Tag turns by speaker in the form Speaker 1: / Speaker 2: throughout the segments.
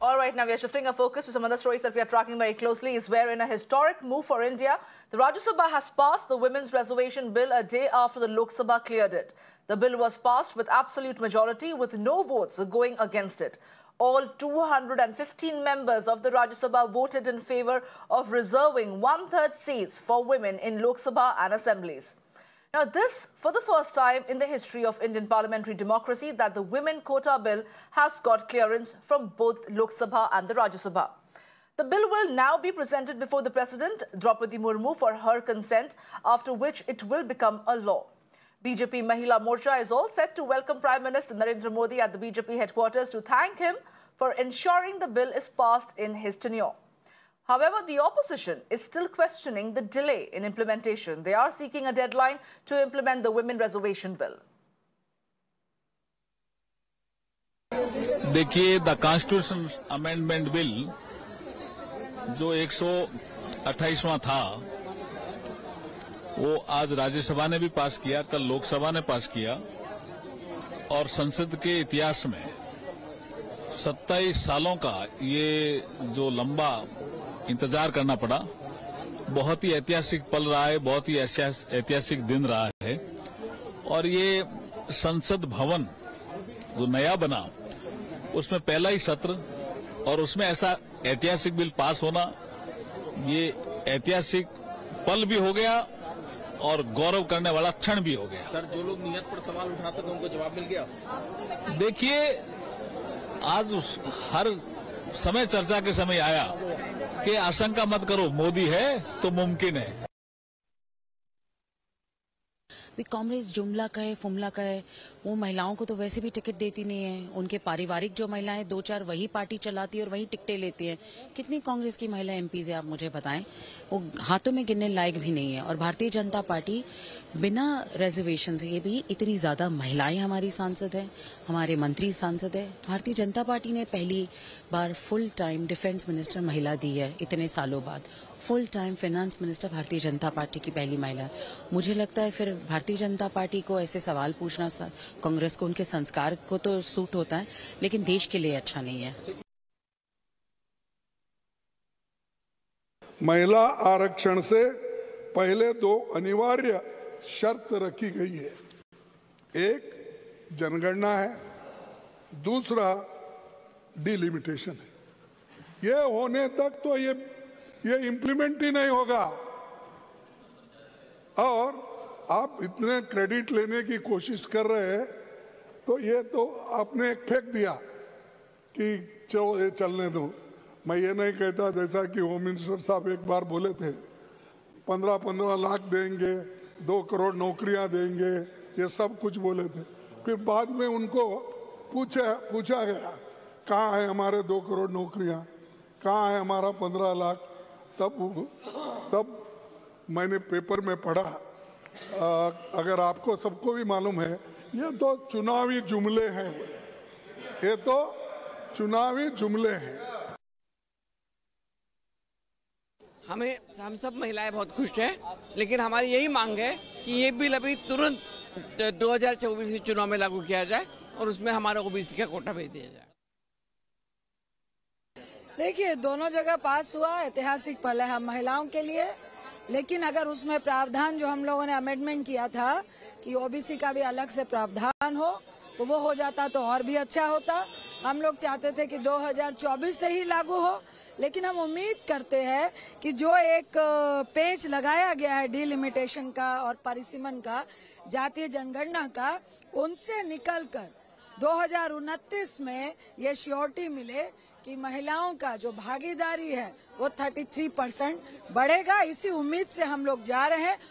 Speaker 1: All right, now we are shifting our focus to some other stories that we are tracking very closely. Is where, in a historic move for India, the Rajya Sabha has passed the Women's Reservation Bill a day after the Lok Sabha cleared it. The bill was passed with absolute majority, with no votes going against it. All 215 members of the Rajya Sabha voted in favour of reserving one-third seats for women in Lok Sabha and assemblies. Now, this for the first time in the history of Indian parliamentary democracy that the Women Quota Bill has got clearance from both Lok Sabha and the Rajya Sabha. The bill will now be presented before the President, Draupadi Murmu, for her consent, after which it will become a law. BJP Mahila Morcha is all set to welcome Prime Minister Narendra Modi at the BJP headquarters to thank him for ensuring the bill is passed in his tenure. However, the opposition is still questioning the delay in implementation. They are seeking a deadline to implement the Women Reservation Bill.
Speaker 2: देखिए, the constitution amendment bill जो 128वां था, वो आज राज्यसभा ने भी पास किया, कल लोकसभा ने पास किया और संसद के इतिहास में 27 सालों का ये जो लंबा इंतजार करना पड़ा, बहुत ही ऐतिहासिक पल रहा है, बहुत ही ऐतिहासिक दिन रहा है। और ये संसद भवन जो नया बना, उसमें पहला ही सत्र और उसमें ऐसा ऐतिहासिक बिल पास होना, ये ऐतिहासिक पल भी हो गया और गौरव करने वाला क्षण भी हो गया।
Speaker 3: सर, जो लोग नियत पर सवाल उठाते थे उनको जवाब मिल गया।
Speaker 2: देखिए, आज हर समय चर्चा के समय आया कि आशंका मत करो, मोदी है तो मुमकिन है।
Speaker 4: कांग्रेस जुमला कहे फुमला कहे, वो महिलाओं को तो वैसे भी टिकट देती नहीं है। उनके पारिवारिक जो महिलाएं 2-4 वही पार्टी चलाती है और वही टिकटें लेती हैं। कितनी कांग्रेस की महिला एमपीज़ है, आप मुझे बताएं। वो हाथों में गिनने लायक भी नहीं है। और भारतीय जनता पार्टी बिना रिजर्वेशन से, ये भी इतनी ज्यादा महिलाएं हमारी सांसद है, हमारे मंत्री सांसद है। भारतीय जनता पार्टी ने पहली बार फुल टाइम डिफेंस मिनिस्टर महिला दी है इतने सालों बाद। Full time finance minister Bharatiya Janata party की पहली महिला है। मुझे लगता है फिर भारतीय जनता पार्टी को ऐसे सवाल पूछना, कांग्रेस को उनके संस्कार को तो सूट होता है, लेकिन देश के लिए अच्छा नहीं है।
Speaker 5: महिला आरक्षण से पहले 2 अनिवार्य शर्त रखी गई है। एक जनगणना है, दूसरा डिलिमिटेशन है। ये होने तक तो ये इम्प्लीमेंट ही नहीं होगा। और आप इतने क्रेडिट लेने की कोशिश कर रहे हैं, तो ये तो आपने एक फेंक दिया कि चलो ये चलने दो। मैं ये नहीं कहता, जैसा कि होम मिनिस्टर साहब एक बार बोले थे 15-15 लाख देंगे, 2 करोड़ नौकरियां देंगे, ये सब कुछ बोले थे। फिर बाद में उनको पूछा गया कहाँ है हमारे 2 करोड़ नौकरियां, कहाँ है हमारा 15 लाख। तब मैंने पेपर में पढ़ा, अगर आपको सबको भी मालूम है, ये तो चुनावी जुमले हैं, बोले ये तो चुनावी जुमले हैं।
Speaker 6: हम सब महिलाएं बहुत खुश हैं, लेकिन हमारी यही मांग है कि ये बिल अभी तुरंत 2024 के चुनाव में लागू किया जाए और उसमें हमारा ओबीसी का कोटा भेज दिया जाए।
Speaker 7: देखिए, दोनों जगह पास हुआ, ऐतिहासिक पल है हम महिलाओं के लिए। लेकिन अगर उसमें प्रावधान जो हम लोगों ने अमेंडमेंट किया था कि ओबीसी का भी अलग से प्रावधान हो, तो वो हो जाता तो और भी अच्छा होता। हम लोग चाहते थे कि 2024 से ही लागू हो, लेकिन हम उम्मीद करते हैं कि जो एक पेच लगाया गया है डिलिमिटेशन का और परिसीमन का, जातीय जनगणना का, उनसे निकलकर 2029 में ये श्योरिटी मिले कि महिलाओं का जो भागीदारी है वो 33% बढ़ेगा। इसी उम्मीद से हम लोग जा रहे हैं।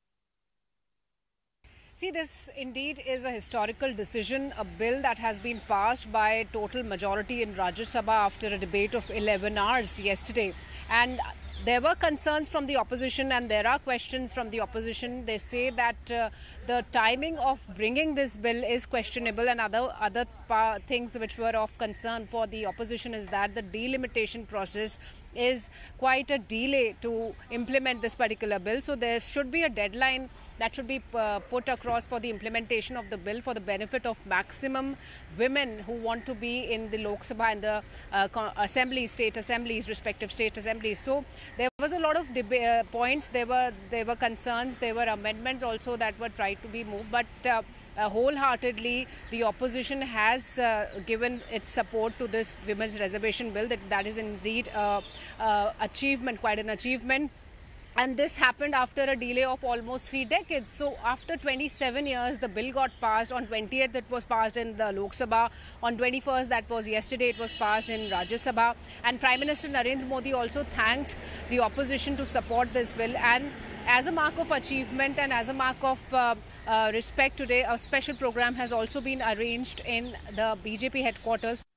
Speaker 8: See, this indeed is a historical decision, a bill that has been passed by total majority in Rajya Sabha after a debate of 11 hours yesterday. And There were concerns from the opposition and there are questions from the opposition. They say that the timing of bringing this bill is questionable, and other things which were of concern for the opposition is that the delimitation process is quite a delay to implement this particular bill. So there should be a deadline that should be put across for the implementation of the bill for the benefit of maximum women who want to be in the Lok Sabha and the state assemblies, respective state assemblies. So there was a lot of points, there were concerns, there were amendments also that were tried to be moved, but wholeheartedly the opposition has given its support to this women's reservation bill. That is indeed achievement, quite an achievement. And this happened after a delay of almost 3 decades. So after 27 years, the bill got passed. On 20th, it was passed in the Lok Sabha. On 21st, that was yesterday, it was passed in Rajya Sabha. And Prime Minister Narendra Modi also thanked the opposition to support this bill. And as a mark of achievement and as a mark of respect today, a special program has also been arranged in the BJP headquarters